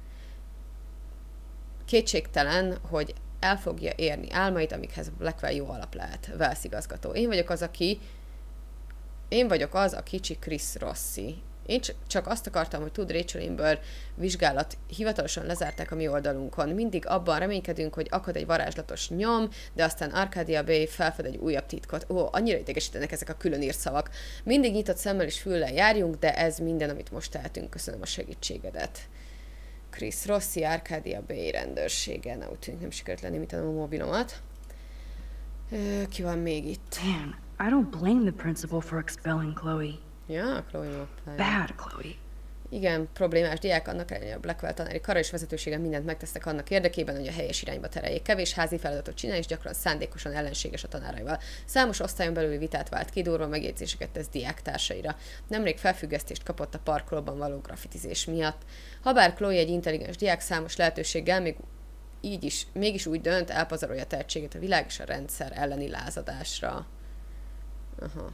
Kétségtelen, hogy el fogja érni álmait, amikhez Blackwell jó alap lehet. Wells igazgató. Én vagyok az a kicsi Chris Rossi. Én csak azt akartam, hogy tud Rachel Amber vizsgálat hivatalosan lezárták a mi oldalunkon. Mindig abban reménykedünk, hogy akad egy varázslatos nyom, de aztán Arcadia Bay felfed egy újabb titkot. Annyira idegesítenek ezek a külön írt szavak. Mindig nyitott szemmel és füllel járjunk, de ez minden, amit most tehetünk. Köszönöm a segítségedet. Chris Rossi, Arcadia Bay rendőrsége. Na, úgy tűnik, nem sikerült lenni, mit adom a mobilomat. Ki van még itt? Man, I don't blame the principal for expelling Chloe. Ja, Chloe mobbálja. Bad Chloe. Igen, problémás diák, annak ellenére a Blackwell tanári kara és vezetősége mindent megtesznek annak érdekében, hogy a helyes irányba tereljék. Kevés házi feladatot csinál, és gyakran szándékosan ellenséges a tanáraival. Számos osztályon belüli vitát vált ki, durva megjegyzéseket tesz diáktársaira. Nemrég felfüggesztést kapott a parkolóban való grafitizés miatt. Habár Chloe egy intelligens diák, számos lehetőséggel mégis úgy dönt, elpazarolja tehetségét a világ és a rendszer elleni lázadásra. Aha.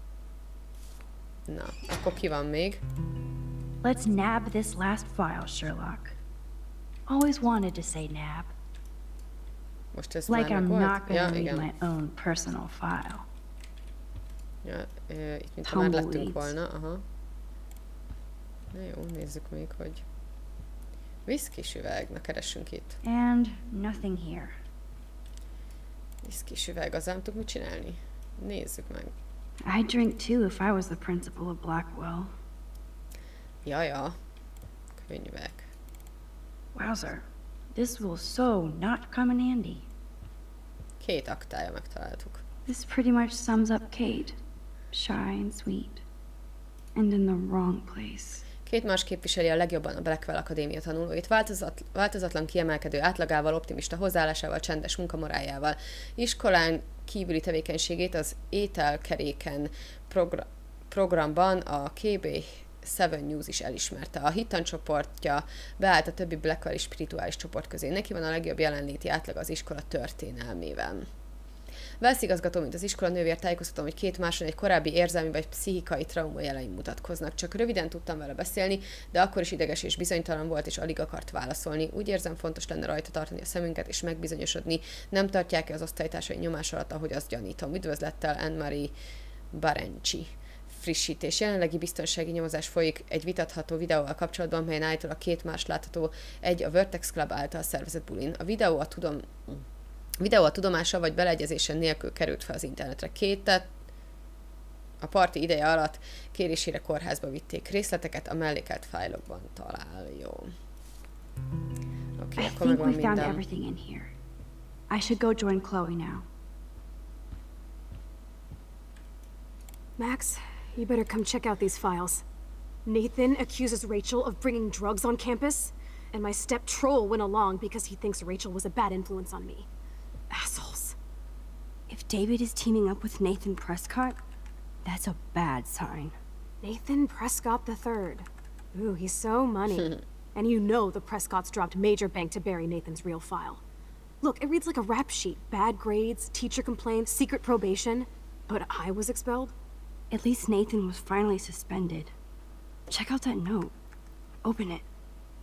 Na, akkor ki van még? Let's nab this last file, Sherlock. Always wanted to say nab. Most ez like már I'm not ja, gonna read my own personal file. Ja, itt mintha már lettünk volna, aha. Na jó, nézzük még, hogy... Viszkis üveg, na keressünk itt. And nothing here. Viszkis üveg, azzal nem tudunk mit csinálni? Nézzük meg. I'd drink too if I was the principal of Blackwell. Ja. Könyvek. Wowzer. This will so not come in handy. 2 aktája megtaláltuk. This pretty much sums up Kate. Shy and sweet. And in the wrong place. Kate Marsh képviseli a legjobban a Blackwell Akadémia tanulóit, változatlan kiemelkedő átlagával, optimista hozzáállásával, csendes munkamoráljával. Iskolán kívüli tevékenységét az ételkeréken programban a KB7 News is elismerte. A hittancsoportja beállt a többi Blackwell spirituális csoport közé. Neki van a legjobb jelenléti átlag az iskola történelmében. Wells igazgató, mint az iskola nővér, tájékoztatom, hogy Kate Marson egy korábbi érzelmi vagy pszichikai trauma jelei mutatkoznak. Csak röviden tudtam vele beszélni, de akkor is ideges és bizonytalan volt, és alig akart válaszolni. Úgy érzem, fontos lenne rajta tartani a szemünket, és megbizonyosodni, nem tartják-e az osztálytársai nyomás alatt, ahogy azt gyanítom. Üdvözlettel, Anne-Marie Barenci. Frissítés. Jelenlegi biztonsági nyomozás folyik egy vitatható videóval kapcsolatban, melyen állítólag Kate Marsh látható a Vertex Club által szervezett bulin. A videó a tudomása vagy beleegyezésen nélkül került fel az internetre. Kate-et a parti ideje alatt kérésére kórházba vitték. Részleteket a mellékelt fájlokban talál. Jó. Oké, akkor megvan minden. Everything in here. I should go join Chloe now. Max, you better come check out these files. Nathan accuses Rachel of bringing drugs on campus, and my step troll went along because he thinks Rachel was a bad influence on me. Assholes. If David is teaming up with Nathan Prescott, that's a bad sign. Nathan Prescott III. Ooh, he's so money. And you know the Prescotts dropped major bank to bury Nathan's real file. Look, it reads like a rap sheet. Bad grades, teacher complaints, secret probation. But I was expelled? At least Nathan was finally suspended. Check out that note. Open it.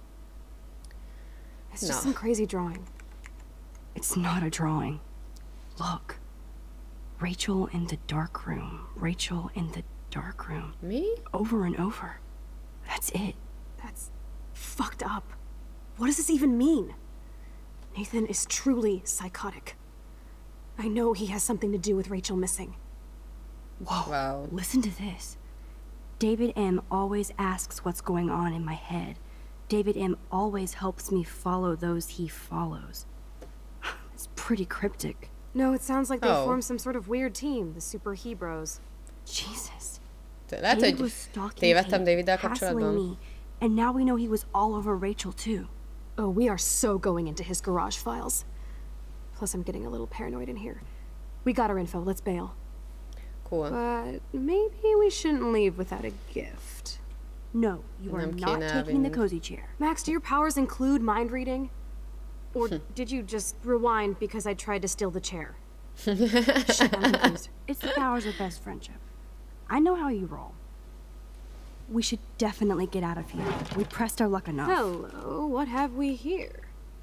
It's just some crazy drawing. It's not a drawing. Look. Rachel in the dark room. Rachel in the dark room. Me? Over and over. That's it. That's fucked up. What does this even mean? Nathan is truly psychotic. I know he has something to do with Rachel missing. Whoa. Wow. Listen to this. David M. always asks what's going on in my head. David M. always helps me follow those he follows. It's pretty cryptic. No, it sounds like they formed some sort of weird team, the Super Hebros. Jesus. David was stalking Kate, hassling me, and now we know he was all over Rachel too. Oh, we are so going into his garage files. Plus, I'm getting a little paranoid in here. We got our info. Let's bail. Cool. But maybe we shouldn't leave without a gift. No, you are not taking the cozy chair. Max, do your powers include mind reading? Or did you just rewind because I tried to steal the chair? Shit, I'm confused. It's the powers of best friendship. I know how you roll. We should definitely get out of here. We pressed our luck enough. Hello, what have we here?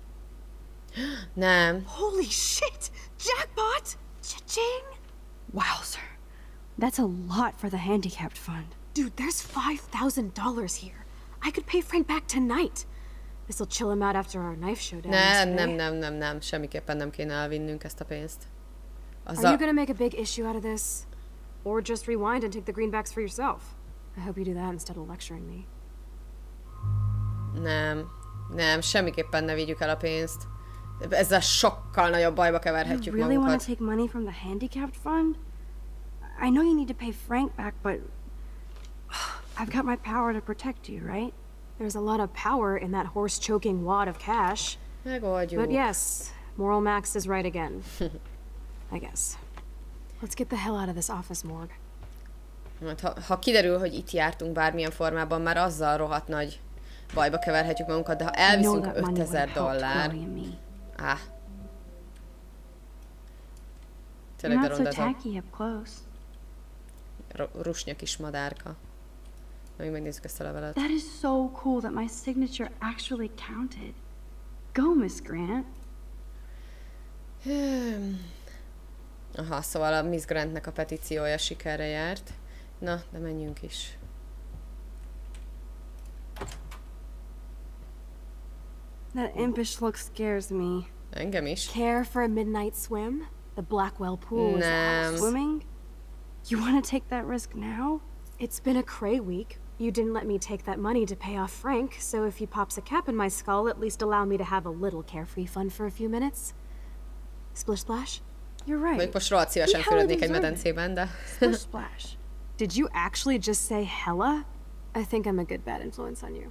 Nem. Holy shit! Jackpot! Cha-ching! Wow, sir. That's a lot for the handicapped fund. Dude, there's $5,000 here. I could pay Frank back tonight. This'll chill him out after our knife showdown. Nem. Semmiképpen nem kéne elvinnünk ezt a pénzt. Are you gonna make a big issue out of this? Or just rewind and take the greenbacks for yourself? I hope you do that instead of lecturing me. Nem, semmiképpen ne vigyük el a pénzt. Ezzel sokkal nagyobb bajba keverhetjük magunkat. You really want to take money from the handicapped fund? I know you need to pay Frank back, but I've got my power to protect you, right? There's a lot of power in that horse-choking wad of cash. Megoldjuk. But yes, Moral Max is right again. I guess. Let's get the hell out of this office morgue. Ha kiderül, hogy itt jártunk bármilyen formában, már azzal rohadt nagy bajba keverhetjük magunkat, de ha elviszünk $5000... Tényleg de ronda ez a... rusnya kis madárka. Még megnézzük ezt a levelet. That is so cool that my signature actually counted. Go, Miss Grant. Aha, szóval a Miss Grantnek a petíciója sikerre járt. Na, de menjünk is. That impish look scares me. Engem is. Care for a midnight swim? The Blackwell pool is out. Swimming? You want to take that risk now? It's been a cray week. You didn't let me take that money to pay off Frank, so if he pops a cap in my skull, at least allow me to have a little carefree fun for a few minutes. Splish splash? You're right. Még most rohadt szívesen fürödnék egy medencében, de... Splish splash. Did you actually just say hella? I think I'm a good bad influence on you.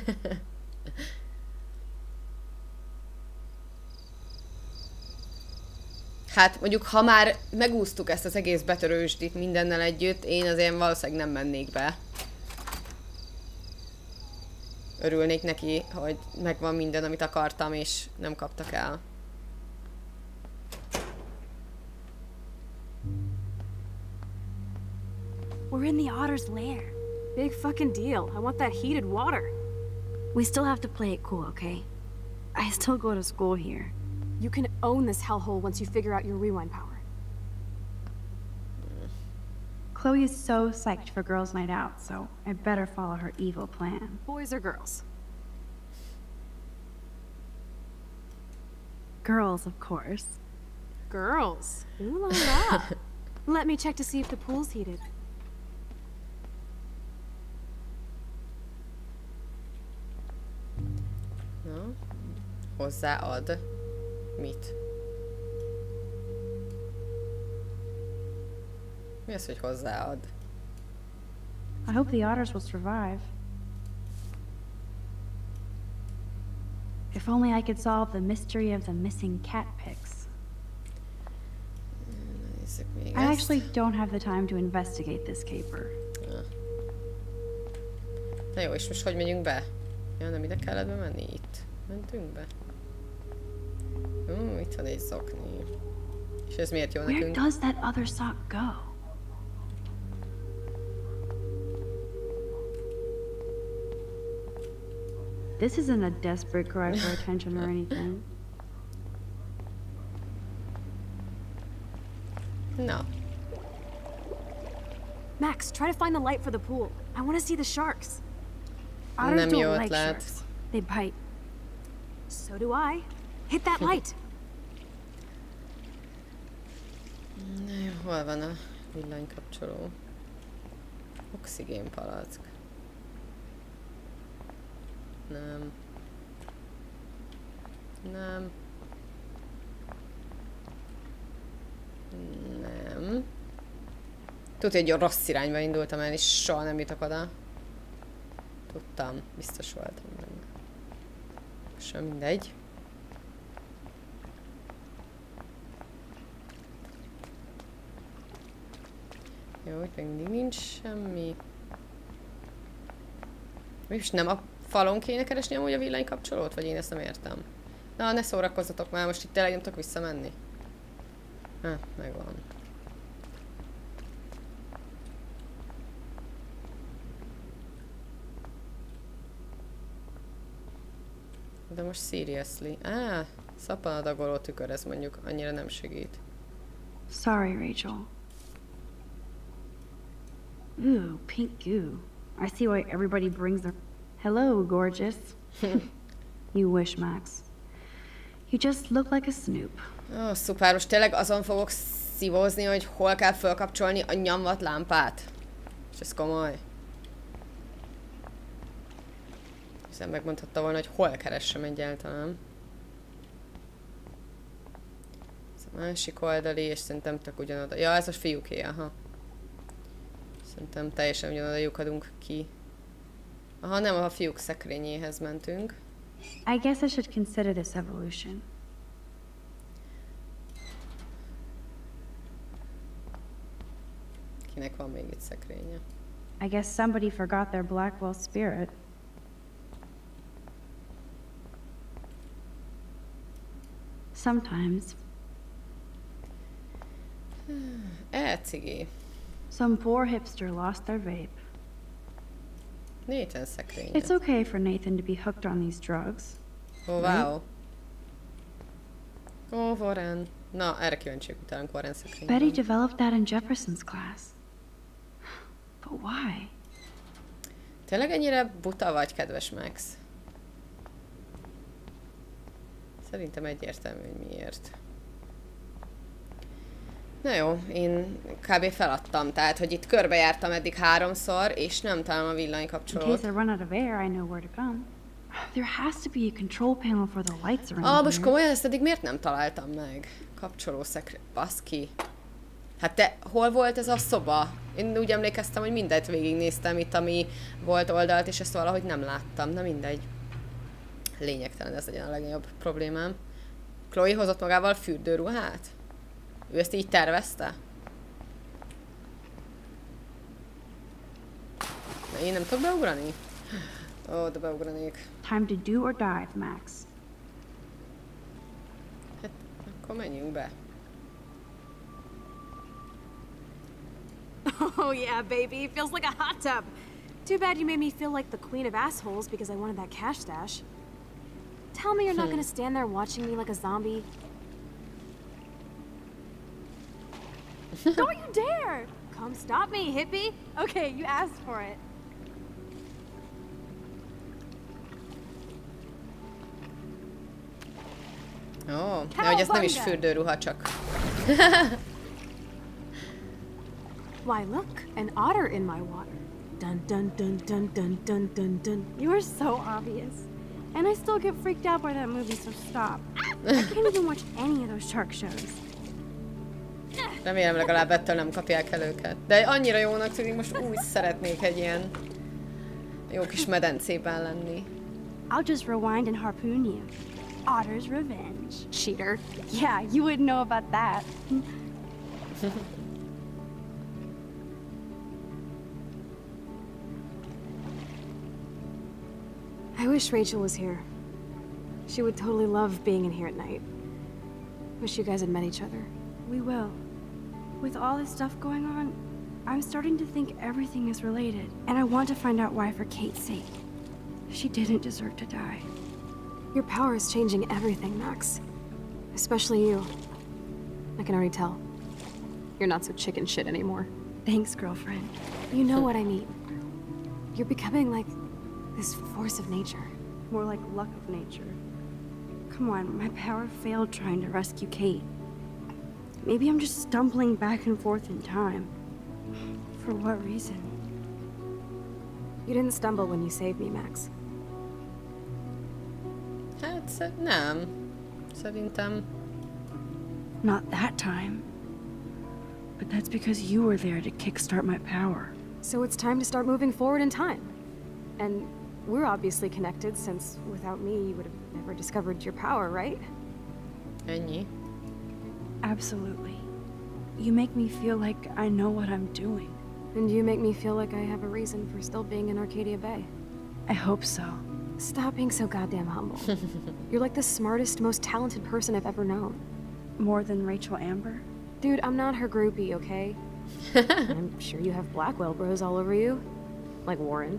Hát mondjuk, ha már megúsztuk ezt az egész betörősdit mindennel együtt, én azért valószínűleg nem mennék be. Örülnék neki, hogy megvan minden, amit akartam, és nem kaptak el. We're in the otter's lair. Big fucking deal. I want that heated water. We still have to play it cool, okay? I still go to school here. You can own this hellhole once you figure out your rewind power. Chloe is so psyched for girls' night out, so I better follow her evil plan. Boys or girls? Girls, of course. Girls? Ooh la la. Let me check to see if the pool's heated. No. Hozzáad. Mit? Mi az, hogy hozzáad? I hope the otters will survive. If only I could solve the mystery of the missing cat pics. I actually don't have the time to investigate this caper. Na jó, és most hogy megyünk be? Ja, nem ide kellett bemenni? Itt. Mentünk be. Itt van egy zokni. És ez miért jó nekünk? Where does that other sock go? This isn't a desperate cry for attention or anything. No. Max, try to find the light for the pool. I want to see the sharks. Otters don't like sharks. They bite. So do I. Hit that light. Hol van a villanykapcsoló? Oxigénpalack. Nem. Nem. Nem. Tudod, hogy rossz irányba indultam el, és soha nem jutok oda. Tudtam, biztos voltam benne. Sem mindegy. Jó, itt még mindig nincs semmi. Mégis nem a falon kéne keresni amúgy a villanykapcsolót? Vagy én ezt nem értem? Na, ne szórakozzatok már, most itt tényleg nem tudok visszamenni. Megvan. De most seriously. Szappanadagoló tükör, ez mondjuk annyira nem segít. Sorry, Rachel. Ooh, pink goo. I see why everybody brings their... Hello, gorgeous. You wish, Max. You just look like a snoop. Ó, szuper, most tényleg azon fogok szívozni, hogy hol kell felkapcsolni a nyomvat lámpát. És ez komoly. Hiszen megmondhatta volna, hogy hol keressem egyáltalán. Ez a másik oldali, és szerintem tök ugyanoda. Ja, ez a fiúké, aha. Szerintem teljesen ugyanoda lyukadunk ki. Aha, nem, a fiúk szekrényéhez mentünk. I guess I should consider this evolution. Kinek van még itt szekrénye? I guess somebody forgot their Blackwell spirit. Sometimes. Cigi. Some poor hipster lost their vape. Nathan szekrénye. It's okay for Nathan to be hooked on these drugs. Oh, wow. Oh, Warren. Na, erre kíváncsiak utálunk Warren szekrénye. Betty developed that in Jefferson's class. But why? Tényleg ennyire buta vagy, kedves Max? Szerintem egyértelmű, hogy miért. Na jó, én kb. Feladtam, tehát, hogy itt körbejártam eddig 3-szor, és nem találom a villanykapcsolót. In case I run out of air, I know where to come. There has to be a control panel for the lights around most komolyan ezt eddig miért nem találtam meg? Kapcsolószekrény, baszki. Hát te, hol volt ez a szoba? Én úgy emlékeztem, hogy mindent végignéztem itt, ami volt oldalt, és ezt valahogy nem láttam. Na mindegy. Lényegtelen, ez legyen a legnagyobb problémám. Chloe hozott magával fürdőruhát? Ő ezt így tervezte? Na, én nem tudok beugrani? Ó, de beugranék. Time to do or die, Max. Hát, akkor menjünk be. Oh yeah, baby. Feels like a hot tub. Too bad you made me feel like the queen of assholes because I wanted that cash stash. Tell me you're not gonna stand there watching me like a zombie. Don't you dare! Come stop me, hippie! Okay, you asked for it. Ó, hogy ez nem is fürdőruha, csak. Why look, an otter in my water. Dun dun dun dun dun dun dun dun. You are so obvious. And I still get freaked out by that movie, so stop. I can't even watch any of those shark shows. Remélem legalább ettől nem kapják el őket. De annyira jónak tűnik, most úgy szeretnék egy ilyen jó kis medencében lenni. I'll just rewind and harpoon you. Otter's revenge. Cheater. Yeah, you wouldn't know about that. I wish Rachel was here. She would totally love being in here at night. Wish you guys had met each other. We will. With all this stuff going on, I'm starting to think everything is related. And I want to find out why for Kate's sake. She didn't deserve to die. Your power is changing everything, Max. Especially you. I can already tell. You're not so chicken shit anymore. Thanks, girlfriend. You know what I mean. You're becoming like this force of nature. More like luck of nature. Come on, my power failed trying to rescue Kate. Maybe I'm just stumbling back and forth in time. For what reason? You didn't stumble when you saved me, Max. Hát nem. Szerintem. Not that time. But that's because you were there to kickstart my power. So it's time to start moving forward in time. And we're obviously connected, since without me you would have never discovered your power, right? Ennyi. Absolutely. You make me feel like I know what I'm doing. And you make me feel like I have a reason for still being in Arcadia Bay. I hope so. Stop being so goddamn humble. You're like the smartest, most talented person I've ever known. More than Rachel Amber? Dude, I'm not her groupie, okay? I'm sure you have Blackwell bros all over you. Like Warren.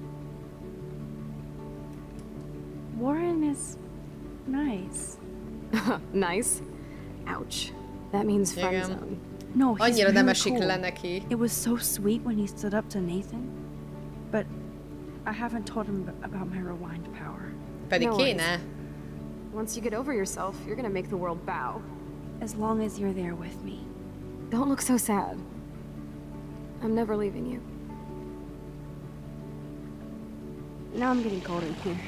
Warren is nice. Nice? Ouch. That means friend zone. No, annyira nem esik le neki. It was so sweet when he stood up to Nathan, but I haven't told him about my rewind power. Pedig kéne. Once you get over yourself, you're gonna make the world bow. As long as you're there with me. Don't look so sad. I'm never leaving you. Now I'm getting cold in here.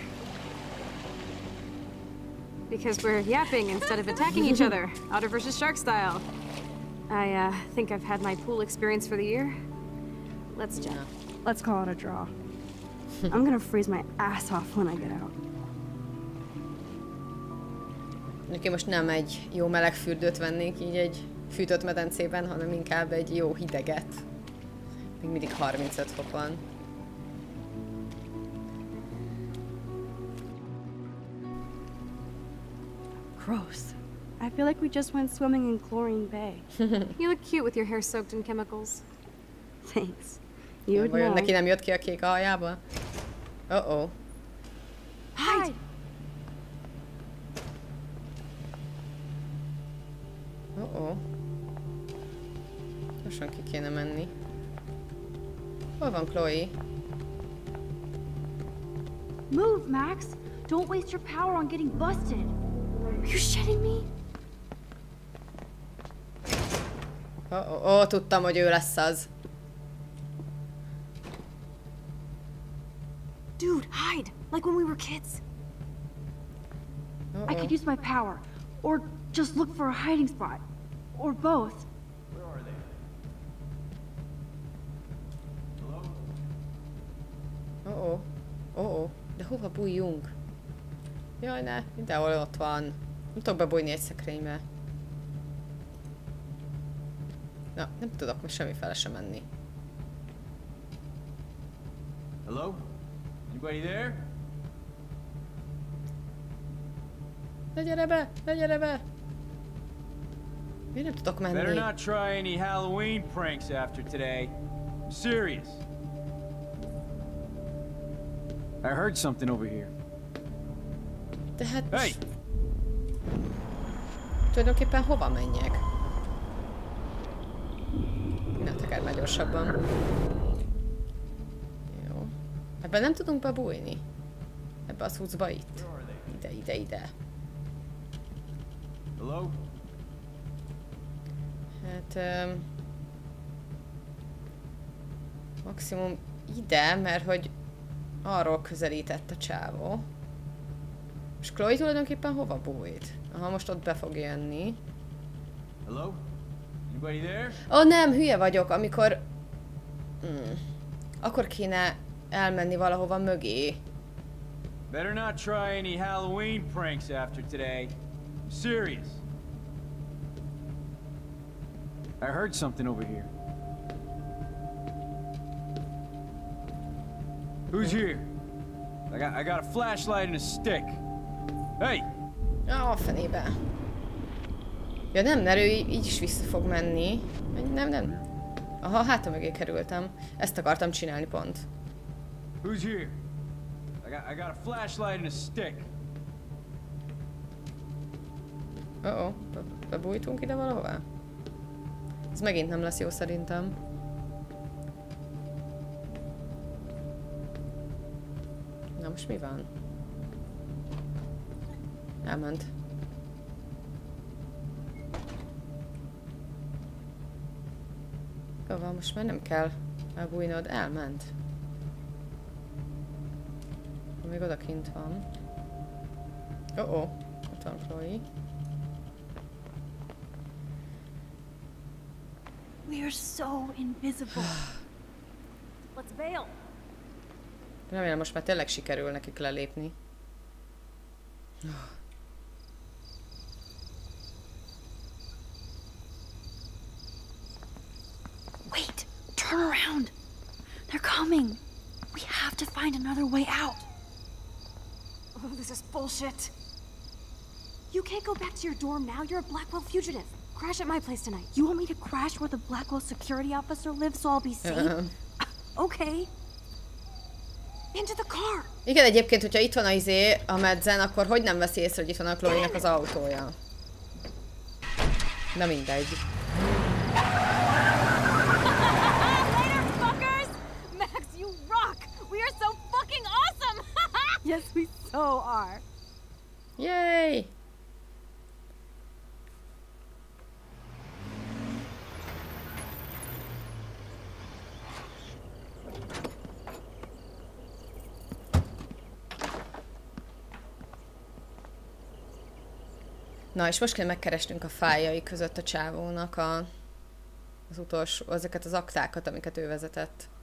Because we're yapping instead of attacking each other, Otter versus Shark style. I think I've had my pool experience for the year. Let's jump. Let's call it a draw. I'm gonna freeze my ass off when I get out. Neki most nem egy jó meleg fürdőt vennék így egy fűtött medencében, hanem inkább egy jó hideget. Még mindig 35 fok van. Gross. I feel like we just went swimming in Chlorine Bay. You look cute with your hair soaked in chemicals. Thanks. You would know. Neki nem jött ki a kék a hajába? Uh-oh. Hide! Uh-oh. Gyorsan ki kéne menni. Hol van Chloe? Move, Max! Don't waste your power on getting busted! Are you shitting me? Oh, tudtam, hogy ő lesz az. Dude, hide! Like when we were kids. I could use my power. Or just look for a hiding spot. Or both. Where are they? Hello? Oh. De hova bújjunk? Jaj, ne, mindenhol ott van. Nem tudok bebújni egy szekrénybe. Na, nem tudok most semmifele sem menni. Hello? Anybody there? Ne gyere be! Ne gyere be! Miért nem tudok menni? Better not try any Halloween pranks after today. I'm serious. I heard something over here. De hát... Hey! Tulajdonképpen hova menjek? Ne tekerd már gyorsabban. Jó. Ebben nem tudunk bebújni. Ebbe a cuccba itt. Ide. Hello? Hát... maximum ide, mert hogy arról közelített a csávó. És Chloe tulajdonképpen hova bújt? Aha, most ott be fog jönni. Hello? Anybody there? Nem, hülye vagyok, amikor... Akkor kéne elmenni valahova mögé. Better not try any Halloween pranks after today. I'm serious. I heard something over here. Who's here? I got a flashlight and a stick. Hey! Fenébe. Ja nem, mert ő így is vissza fog menni. Nem. Aha, hátra mögé kerültem. Ezt akartam csinálni pont. Who's here? I got a flashlight and a stick. Bebújtunk ide valahová? Ez megint nem lesz jó szerintem. Na most mi van? Elment. Jó van, most már nem kell elbújnod. Elment. Még odakint van. Ott van Chloe. We are so invisible. Let's bail. Remélem most már tényleg sikerül nekik lelépni. Wait! Turn around! They're coming! We have to find another way out! Oh, this is bullshit. You can't go back to your dorm now. You're a Blackwell fugitive. Crash at my place tonight. You want me to crash where the Blackwell security officer lives so I'll be safe? Okay. Into the car. Igen, egyébként, hogyha itt van a medzen, akkor hogy nem veszi észre, hogy itt van a Chloe-nek az autója? Na mindegy. Yes, we so are. Yay! Na, és most kell megkeresnünk a fájljai között a csávónak az utolsó, ezeket az aktákat, amiket ő vezetett.